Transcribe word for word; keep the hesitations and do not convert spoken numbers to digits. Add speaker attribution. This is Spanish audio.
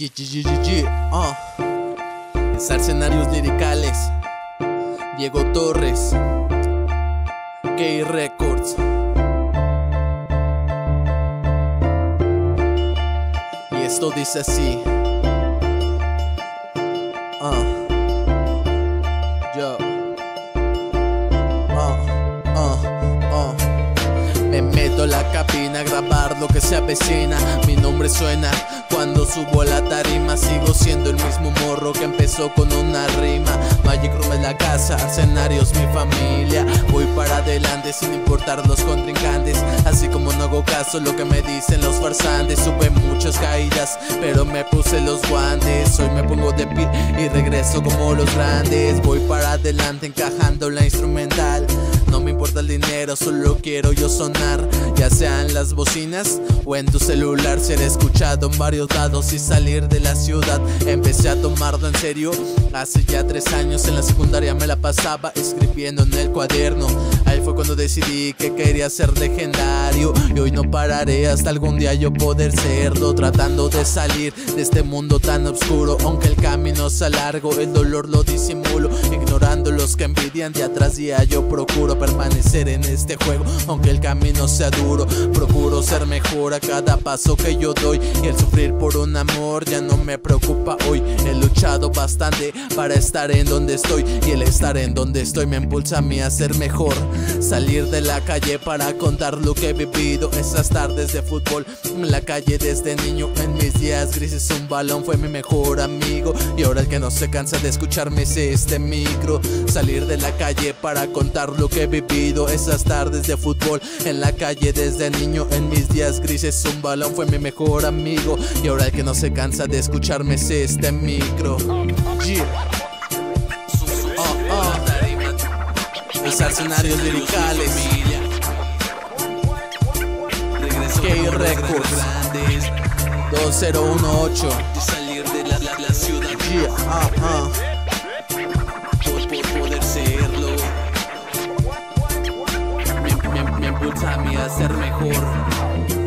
Speaker 1: G G G G G, uh. Escenarios liricales, Diego Torres, K Records. Y esto dice así. Uh. Yo. Uh, uh, uh. Me meto a la cabina a grabar lo que se avecina. Mi nombre suena cuando subo a la tarima. Sigo siendo el mismo morro que empezó con una rima. Magic Room es la casa, escenarios mi familia. Voy para adelante sin importar los contrincantes. Así como no hago caso lo que me dicen los farsantes. Supe muchas caídas, pero me puse los guantes. Hoy me pongo de pie y regreso como los grandes. Voy para adelante encajando la instrumental. No me importa el dinero, solo quiero yo sonar. Ya sea en las bocinas o en tu celular. Ser escuchado en varios lados y salir de la ciudad. Empecé a tomarlo en serio hace ya tres años. En la secundaria me la pasaba escribiendo en el cuaderno. Ahí fue cuando decidí que quería ser legendario. Y hoy no pararé hasta algún día yo poder serlo. Tratando de salir de este mundo tan oscuro. Aunque el camino sea largo, el dolor lo disimulo. Ignorando los que envidian día tras día, yo procuro permanecer en este juego. Aunque el camino sea duro, procuro ser mejor a cada paso que yo doy. Y el sufrir por un amor ya no me preocupa hoy. He luchado bastante para estar en donde estoy. Y el estar en donde estoy me impulsa a mí a ser mejor. Salir de la calle para contar lo que he vivido. Esas tardes de fútbol en la calle desde niño. En mis días grises un balón fue mi mejor amigo. Y ahora el que no se cansa de escucharme es este micro. Salir de la calle para contar lo que he vivido. Esas tardes de fútbol en la calle desde niño. En mis días grises un balón fue mi mejor amigo. Y ahora el que no se cansa de escucharme es este micro. Yeah. Oh, oh. Los escenarios liricales, K Records dos cero uno ocho.
Speaker 2: Salir de la, la, la ciudad,
Speaker 1: yeah. uh, uh.
Speaker 2: por, por poder serlo.
Speaker 1: Me, me, me impulsa a mí a ser mejor.